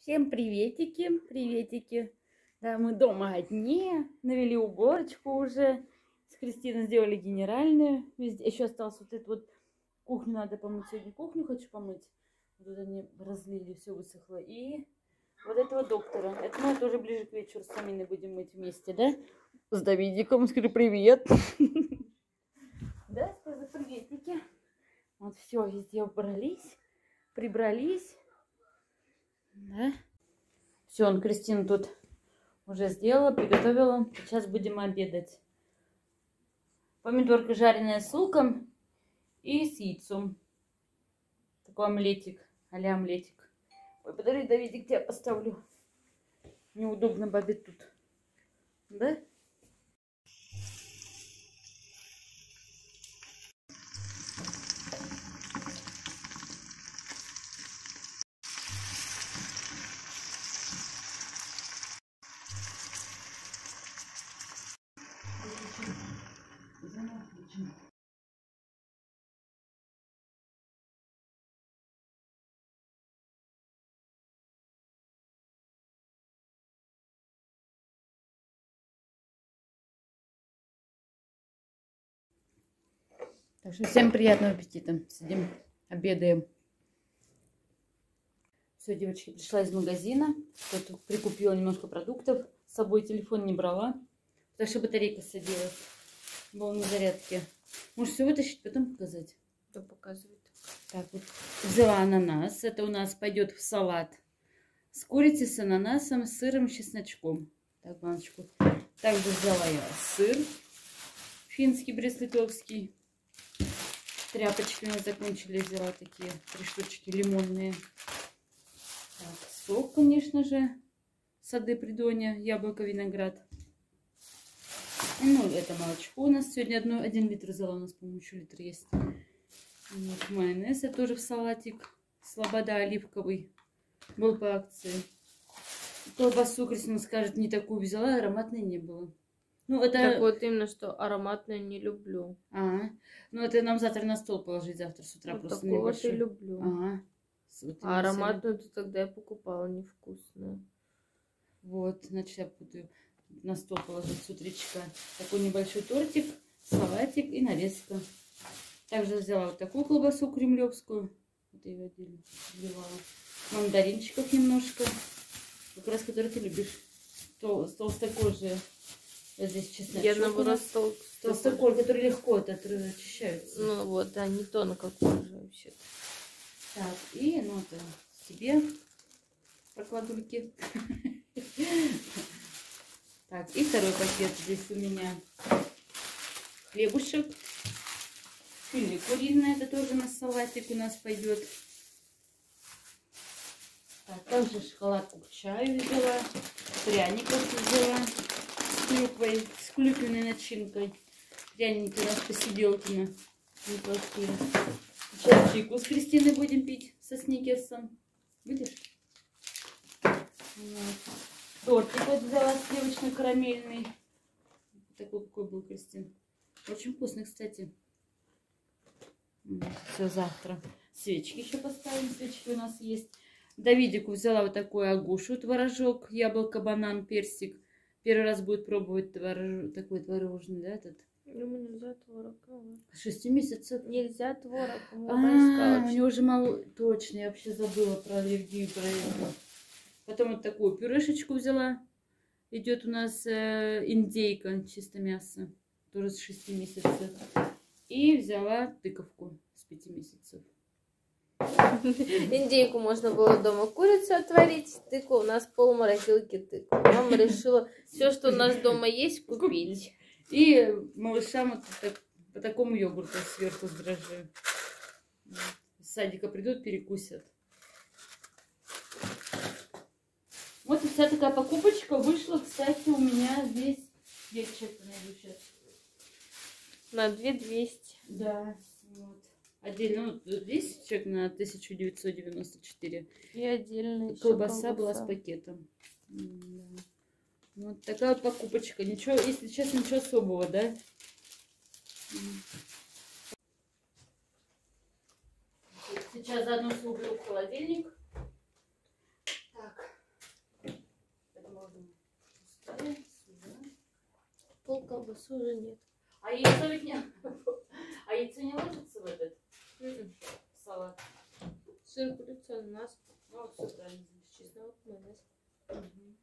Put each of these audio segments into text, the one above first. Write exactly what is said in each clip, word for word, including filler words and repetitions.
Всем приветики, приветики. Да, мы дома одни, навели уборочку уже. С Кристиной сделали генеральную. Везде. Еще осталось вот эту вот кухню, надо помыть. Сегодня кухню хочу помыть. Вот тут они разлили, все высохло. И вот этого доктора. Это мы тоже ближе к вечеру с Аминой будем мыть вместе, да? С Давидиком. Скажи привет. Да, скажи приветики. Вот все, везде убрались, прибрались. Да. Все, он Кристина тут уже сделала, приготовила. Сейчас будем обедать. Помидорка жареная с луком и с яйцом. Такой омлетик, а-ля омлетик. Ой, подожди, Давидик, тебя поставлю. Неудобно бабе тут. Да? Так что всем приятного аппетита. Сидим, обедаем. Все, девочки, пришла из магазина. Тут прикупила немножко продуктов. С собой телефон не брала, потому что батарейка садилась. Была на зарядке. Можешь все вытащить, потом показать? Что показывает? Так, вот взяла ананас. Это у нас пойдет в салат. С курицей, с ананасом, с сыром, с чесночком. Так, баночку. Также взяла я сыр. Финский, брест-литовский. Тряпочки у нас закончились. Взяла такие три штучки лимонные. Так, сок, конечно же. Сады Придонья, яблоко, виноград. Ну, это молочко у нас сегодня одно, один литр взяла. У нас, по-моему, еще литр есть. Вот, майонез я тоже в салатик. Слобода оливковый. Был по акции. Колбасу, Кристина скажет, не такую взяла, ароматной не было. Ну, это... Так вот именно, что ароматное не люблю. Ага. Ну, это нам завтра на стол положить, завтра с утра. Вот Просто такого небольшой. ты люблю. Ага. Вот а ароматную то тогда я покупала невкусную. Вот, значит, я буду на стол положить с утречка. Такой небольшой тортик, салатик и нарезка. Также взяла вот такую колбасу кремлевскую. Вот я ее отдельно вливала. Мандаринчиков немножко. Как раз, который ты любишь. Тол толстой кожи. Вот здесь чесночок. Я наоборот стол... Толстоколь, который легко от этого очищаются. Ну вот, да, не тонко кожа вообще-то. Так, и ну это себе прокладульки. Так, и второй пакет здесь у меня хлебушек. Филе куриное, это тоже на салатик у нас пойдет. Так, также шоколадку к чаю взяла, пряников взяла с клюквой, с клюквенной начинкой. Пряники у нас посиделкина неплохие. Сейчас чайку с Кристиной будем пить со сникерсом. Будешь? Вот. Тортик вот взяла сливочно-карамельный. Такой, какой был, Кристин. Очень вкусный, кстати. Все, завтра. Свечки еще поставим. Свечки у нас есть. Давидику взяла вот такой агушу, творожок, яблоко, банан, персик. Первый раз будет пробовать творож... такой творожный, да, этот? Ему нельзя творог. С шести месяцев. Нельзя творог. А, у него же мало... Точно, я вообще забыла про аллергию, про это. Потом вот такую пюрешечку взяла. Идет у нас э, индейка, чисто мясо. Тоже с шести месяцев. И взяла тыковку с пяти месяцев. Индейку можно было дома курицу отварить. Тыкву у нас пол морозилки тыкву. Мама решила все, что у нас дома есть, купить. И малышам вот так, по такому йогурту сверху с дрожжи. С садика придут, перекусят. Вот и вся такая покупочка вышла, кстати, у меня здесь. Я чек найду сейчас. На две двести. Да, вот. Отдельно, ну, здесь чек на тысячу девятьсот девяносто четыре. И отдельно еще колбаса, колбаса была с пакетом. Да. Вот такая вот покупочка. Ничего, если честно, ничего особого, да? Сейчас заодно слуплю в холодильник. Так. колбасы уже нет. А яйцо ведь не... А яйцо не ложится в этот М-м. салат? Сыр, курица, ананас. Ну, все правильно. Чеснок, майонез. Мгм.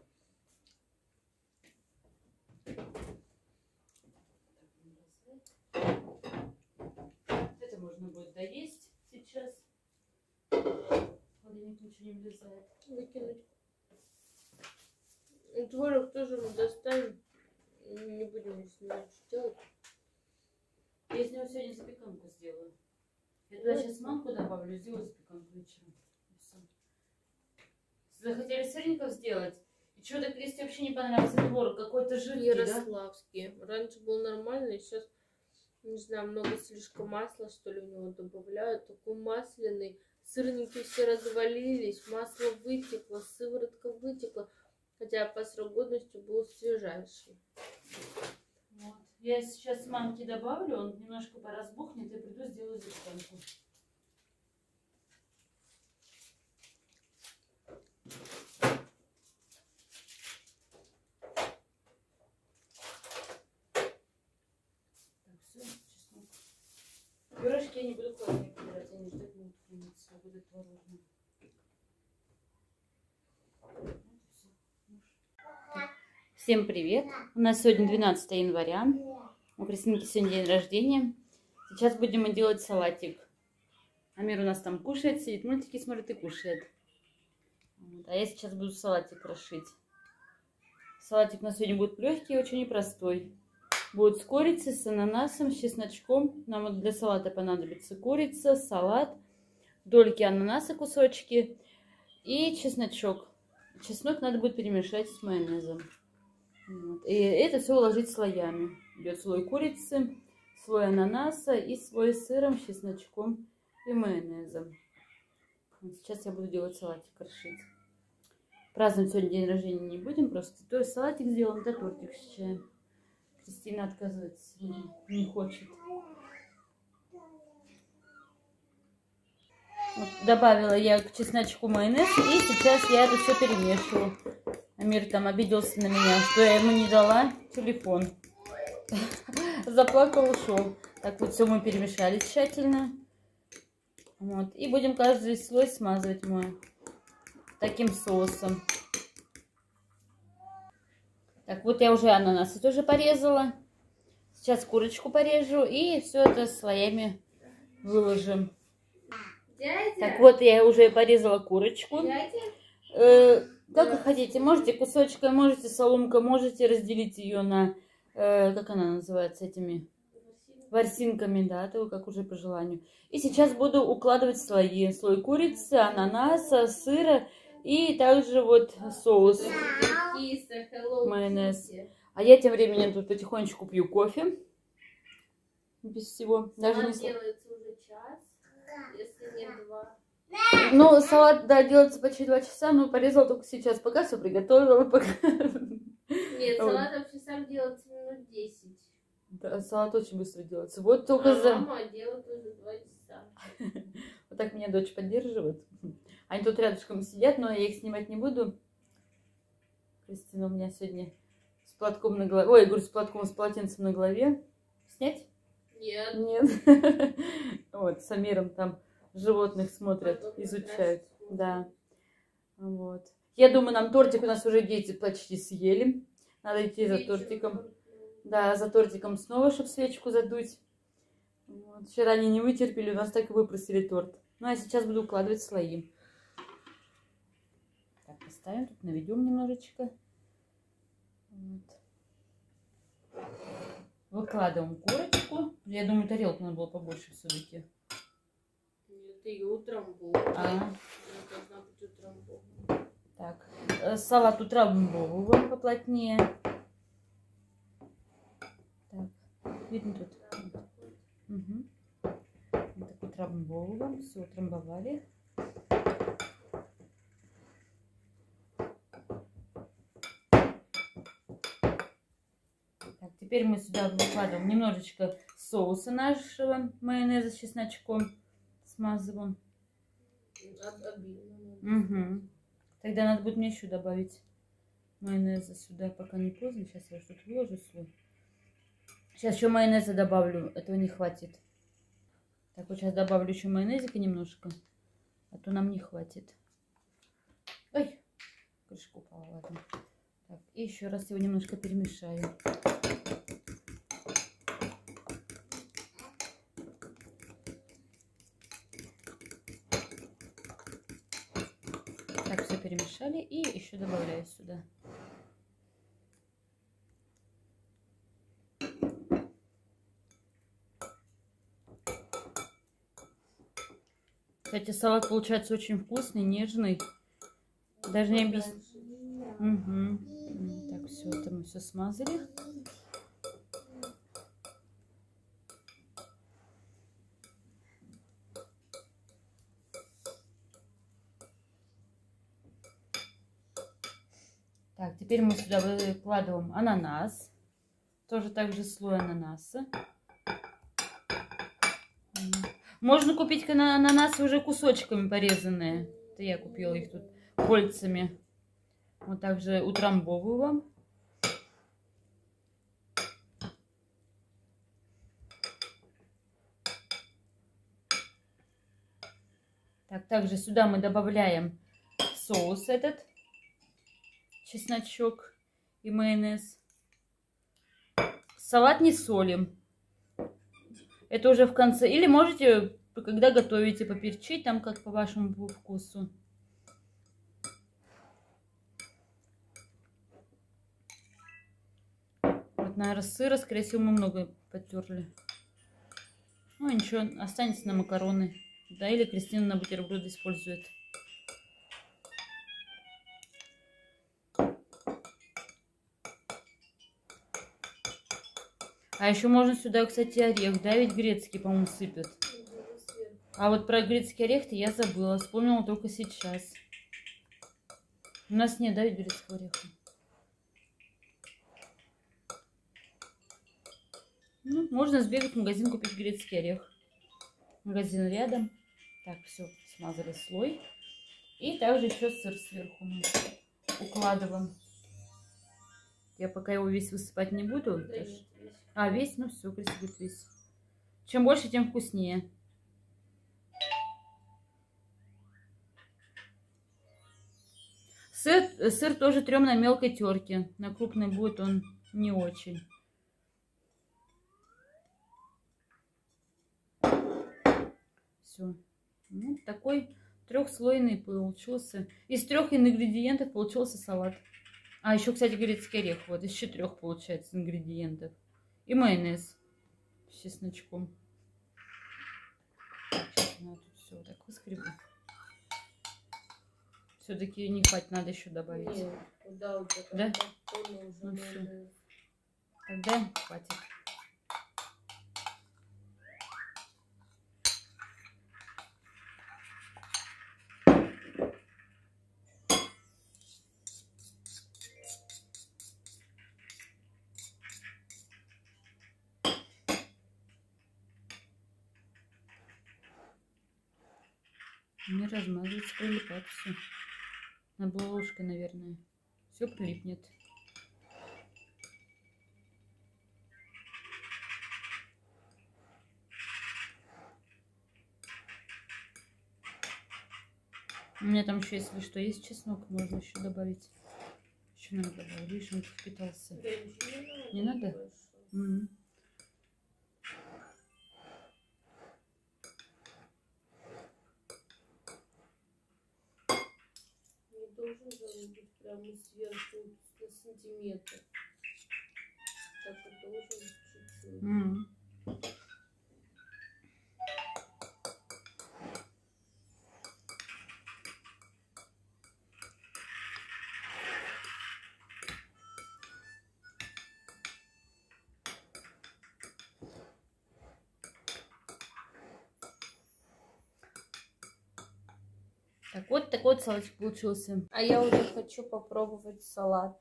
Это можно будет доесть сейчас. Холодильник ничего не влезает. Выкинуть. И творог тоже мы достанем. Не будем с ним ничего делать. Я из него сегодня запеканку сделаю. Я туда сейчас манку добавлю, сделаю запеканку вечером. И всё. Захотели сырников сделать. И что-то Кристи вообще не понравился творог. Какой-то жирный, да? Ярославский. Раньше был нормальный, сейчас, не знаю, много слишком масла, что ли, в него добавляют. Такой масляный. Сырники все развалились, масло вытекло, сыворотка вытекла. Хотя по срок годности был свежайший. Вот. Я сейчас манки добавлю, он немножко поразбухнет, и приду сделаю запеканку. Так, все, чеснок. Пюрешки я не буду холодильник убирать, они ждать будут храниться, а будут творожные. Всем привет! У нас сегодня двенадцатое января. У Кристинки сегодня день рождения. Сейчас будем мы делать салатик. Амир у нас там кушает, сидит, мультики смотрит и кушает. Вот. А я сейчас буду салатик крошить. Салатик у нас сегодня будет легкий, очень непростой. Будет с курицей, с ананасом, с чесночком. Нам вот для салата понадобится курица, салат, дольки ананаса, кусочки и чесночок. Чеснок надо будет перемешать с майонезом. Вот. И это все уложить слоями. Идет слой курицы, слой ананаса и слой с сыром, чесночком и майонезом. Вот сейчас я буду делать салатик, крошить. Праздновать сегодня день рождения не будем, просто то есть салатик сделаем, да тортик с чаем. Кристина отказывается, не хочет. Вот, добавила я к чесночку майонез, и сейчас я это все перемешиваю. Амир там обиделся на меня, что я ему не дала телефон. Заплакал, ушел. Так вот все мы перемешали тщательно. Вот. И будем каждый слой смазывать мы таким соусом. Так, вот я уже ананасы тоже порезала. Сейчас курочку порежу и все это слоями выложим. Дядя? Так вот, я уже порезала курочку. Дядя? Э, как вы хотите, можете кусочком, можете соломкой, можете разделить ее на, э, как она называется, этими ворсинками, да, то как уже по желанию. И сейчас буду укладывать слои. Слой курицы, ананаса, сыра и также вот соус, майонез. А я тем временем тут потихонечку пью кофе. Без всего. Даже не делается уже час, если не два. Ну, салат, да, делается почти два часа, но порезала только сейчас, пока все приготовила. Пока... Нет, салат вообще сам делается минут десять. Да, салат очень быстро делается. Вот только а за... мама делает уже два часа. Вот так меня дочь поддерживает. Они тут рядышком сидят, но я их снимать не буду. Кристина у меня сегодня с платком на голове. Ой, я говорю, с платком, с полотенцем на голове. Снять? Нет. Нет. Вот, с Амиром там животных смотрят, изучают. Да. Вот. Я думаю, нам тортик у нас уже дети почти съели. Надо идти за тортиком. Да, за тортиком снова, чтобы свечку задуть. Вот. Вчера они не вытерпели, у нас так и выпросили торт. Ну, а сейчас буду укладывать слои. Так, поставим, тут наведем немножечко. Вот. Выкладываем курочку. Я думаю, тарелку надо было побольше все-таки. Нет, и утром был. А. Должна быть утром был. Так, салат утрамбовываем поплотнее. Так, видно тут? Угу. Вот так утрамбовываем. Все, утрамбовали. Так, теперь мы сюда выкладываем немножечко соуса нашего майонеза с чесночком. Смазываем. Угу. Тогда надо будет мне еще добавить майонеза сюда, пока не поздно. Сейчас я что-то выложу свой. Сейчас еще майонеза добавлю, этого не хватит. Так, вот сейчас добавлю еще майонезика немножко, а то нам не хватит. Ой, крышка упала, ладно. Так, и еще раз его немножко перемешаю. Так, все перемешали и еще добавляю сюда. Кстати, салат получается очень вкусный, нежный. Даже не объясню. Угу. Так, все, это мы все смазали. Так, теперь мы сюда выкладываем ананас. Тоже также слой ананаса. Можно купить ананасы уже кусочками порезанные. Это я купила их тут кольцами. Вот также утрамбовываю вам. Так, также сюда мы добавляем соус этот. Чесночок и майонез. Салат не солим. Это уже в конце. Или можете, когда готовите, поперчить, там как по вашему вкусу. Вот, наверное, сыра, скорее всего, мы много потерли. Ну, ничего, останется на макароны. Да, или Кристина на бутерброды использует. А еще можно сюда, кстати, орех, да, ведь грецкий, по-моему, сыпят. А вот про грецкий орех-то я забыла, вспомнила только сейчас. У нас нет, да, ведь грецкого ореха? Ну, можно сбегать в магазин, купить грецкий орех. Магазин рядом. Так, все, смазали слой. И также еще сыр сверху мы укладываем. Я пока его весь высыпать не буду. Да, весь. А, весь? Ну все, Кристина будет весь. Чем больше, тем вкуснее. Сыр, сыр тоже трем на мелкой терке. На крупной будет он не очень. Все. Вот такой трехслойный получился. Из трех ингредиентов получился салат. А еще, кстати, грецкий орех. Вот из четырех получается ингредиентов. И майонез с чесночком. Сейчас надо тут все вот так выскребу. Все-таки не хватит, надо еще добавить. Нет, куда уже, да? Уже ну, все. Тогда хватит. Не размазывается, прилипает все. Надо было ложкой, наверное. Все прилипнет. У меня там еще, если что, есть чеснок, можно еще добавить. Еще надо добавить, видишь, он впитался. Не надо? Mm-hmm. Должен же быть прямо сверху на сантиметр. Так вот должен чуть-чуть. Mm. Так вот такой вот салатик получился. А я уже хочу попробовать салат.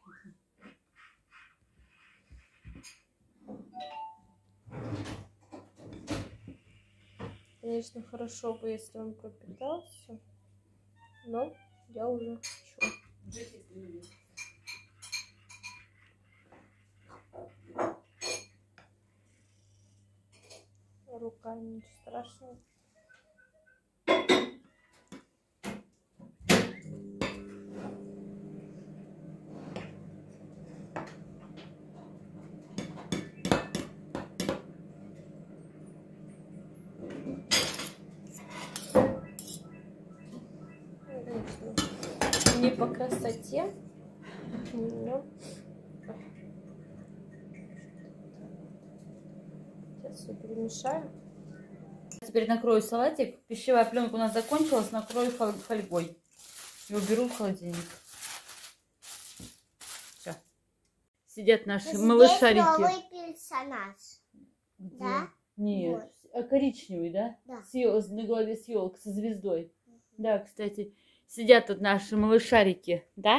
Конечно, хорошо бы, если он пропитался, но я уже хочу. такая, ничего страшного. Не по красоте, но сейчас все перемешаем. Теперь накрою салатик. Пищевая пленка у нас закончилась, накрою фольгой и уберу в холодильник. Все. Сидят наши Здесь малышарики. новый персонаж. Где? Да? Нет, а коричневый, да? Да. С ел- на голове с елкой, со звездой. Да, кстати, сидят тут наши малышарики, да?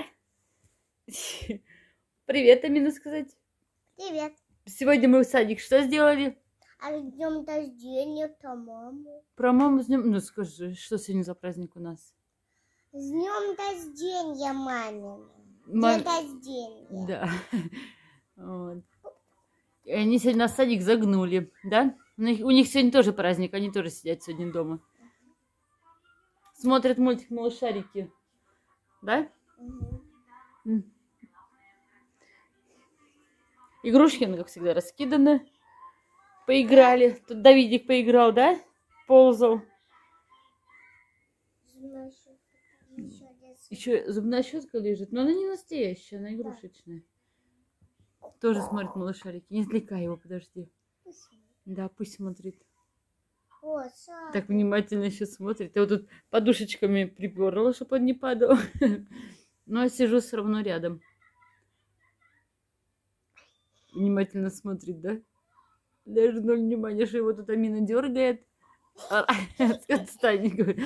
Привет, Амина сказать. Привет. Сегодня мы в садик что сделали? А с днем рождения про маму. Про маму с днем... Ну скажи, что сегодня за праздник у нас? С днем рождения мамина. Мам- День рождения. Да. Вот. И они сегодня нас в садик загнули, да? У них, у них сегодня тоже праздник, они тоже сидят сегодня дома. Смотрят мультик «Малышарики». Да? Угу. М. Игрушки, ну, как всегда, раскиданы. Поиграли. Тут Давидик поиграл, да? Ползал. Еще зубная щетка лежит, но она не настоящая, она игрушечная. Тоже смотрит малышарики. Не отвлекай его, подожди. Да, пусть смотрит. О, Саша. Так внимательно еще смотрит. Я вот тут подушечками приперла, чтобы он не падал. Но я сижу все равно рядом. Внимательно смотрит, да? Даже ноль внимания, что его тут Амина дергает. Отстань, говорю.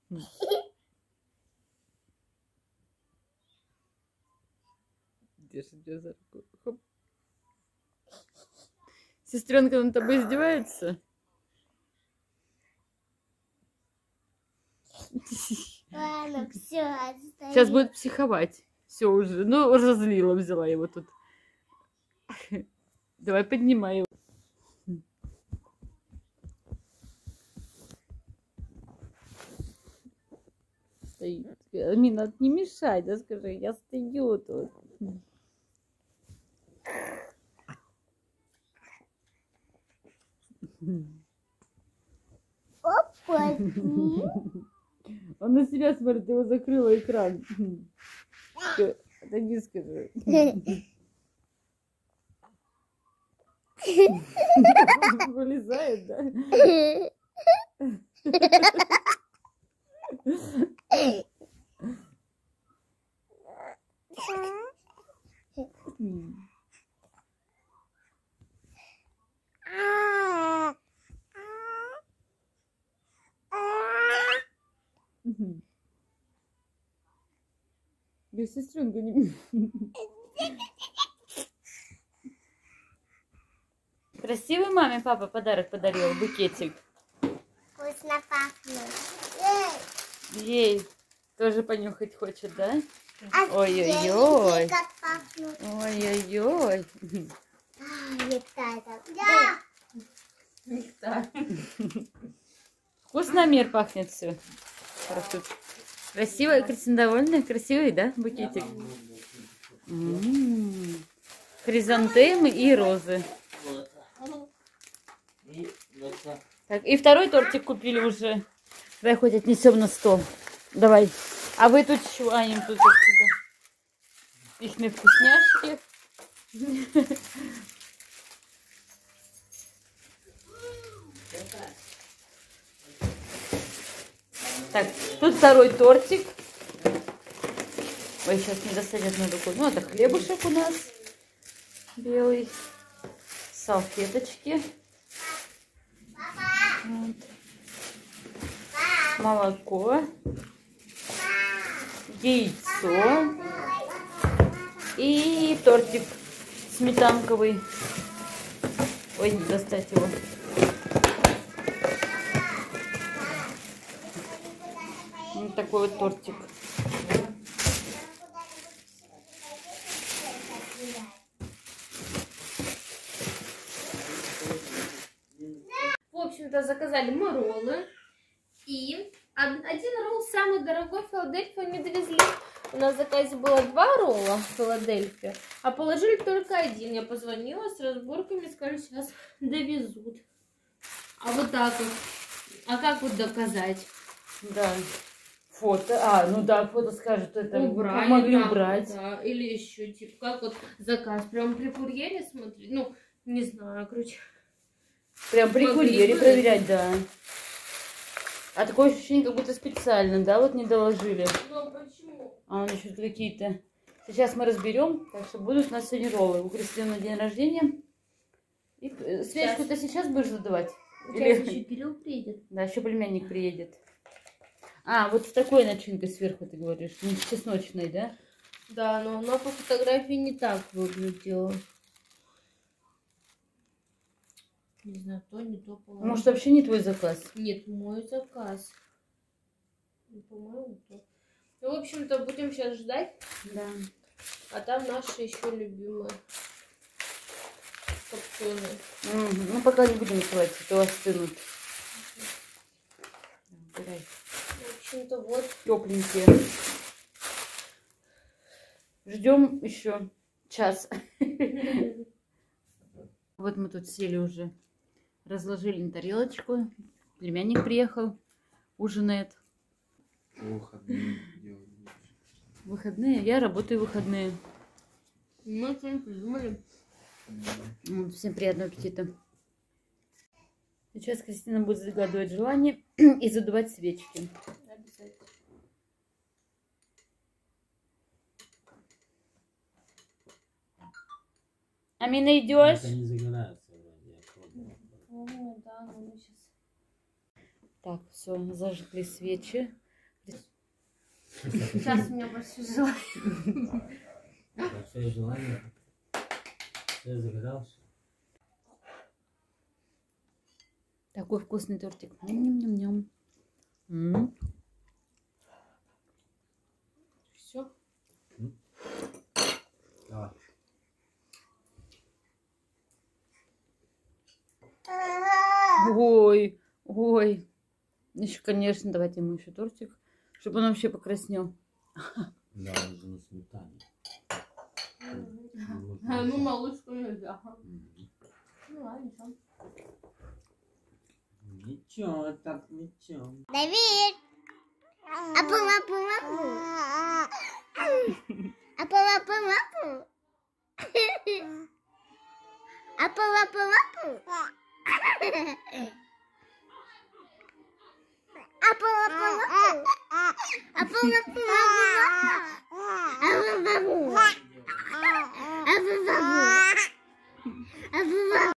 Держит тебя за руку. Хоп. Сестренка над тобой издевается? Ладно, все, отстань. Сейчас будет психовать. Все уже. Ну, разозлила, взяла его тут. Давай поднимай его. Стоит. Амина, не мешай, да, скажи, я стою тут. Опа. Он на себя смотрит, его закрыла экран. Отойди, скажи. Вылезает, да? Без сестренка не... Красивый маме папа подарок подарил, букетик. Вкусно пахнет. Ей, тоже понюхать хочет, да? А Ой-ой-ой. как пахнут. Ой-ой-ой. Летает. Да. Вкусно, мир пахнет все. Красивый, Кристина довольная, красивый, да, букетик? М-м-м. Хризантемы и розы. Так, и второй тортик купили уже. Давай хоть отнесем на стол. Давай. А вы тут чваним тут отсюда. Их вкусняшки. Так, тут второй тортик. Ой, сейчас не достать одной рукой. Ну, это хлебушек у нас белый. Салфеточки. Вот. Молоко. Яйцо. И тортик сметанковый. Ой, не достать его. Вот такой вот тортик. В общем, общем-то, заказали мы роллы. И один ролл, самый дорогой, Филадельфию не довезли. У нас в заказе было два ролла Филадельфия, а положили только один. Я позвонила с разборками, сказали, сейчас довезут. А вот так вот. А как вот доказать? Да. Фото. А, ну да, фото скажет, это Убрали, могли там, убрать. Да, или еще, типа, как вот заказ. Прям при курьере смотреть. Ну, не знаю, короче. Прям при Могли курьере бы. проверять, да. А такое ощущение, как будто специально, да, вот не доложили. Ну, почему? А он еще какие-то. Сейчас мы разберем. Так что будут у нас сегодня роллы. У Кристины на день рождения. И э, свечку ты сейчас будешь задавать? Сейчас Или- еще Кирилл приедет. Да, еще племянник приедет. А, вот с такой начинкой сверху ты говоришь. Не с чесночной, да? Да, но она по фотографии не так выглядела. Не знаю, то не то положила. Может, вообще не твой заказ? Нет, мой заказ. Ну, по-моему, то. Ну, в общем-то, будем сейчас ждать. Да. А там наши еще любимые копченые. Мгм. Ну, пока не будем открывать, а то остынут. Убирай. В общем-то, вот. Тепленькие. Ждем еще час. Вот мы тут сели уже. Разложили на тарелочку. Племянник приехал. Ужинает. Выходные делать. Выходные. Я работаю в выходные. Мы что-нибудь придумали. Вот, всем приятного аппетита. Сейчас Кристина будет загадывать желание и задувать свечки. Обязательно. Амина, идешь? Это не загорается вроде, я пробовал. Ну, да, но мы сейчас... Так, все, зажгли свечи. Сейчас у меня больше желание. Большое желание. Все загорался. Такой вкусный тортик. Ням-ням-ням. М. Все. Давай. Ой, ой. Еще, конечно, давайте ему еще тортик, чтобы он вообще покраснел. Да, он же на сметане. А, ну, малышку нельзя. Мгм. Ну, ладно, ничего. Ничего, так ничего. Давид! Апу, апу, апу. Апу, апу, апу. Апу, апу, апу. Апу, апу, апу. Апу, апу, апу.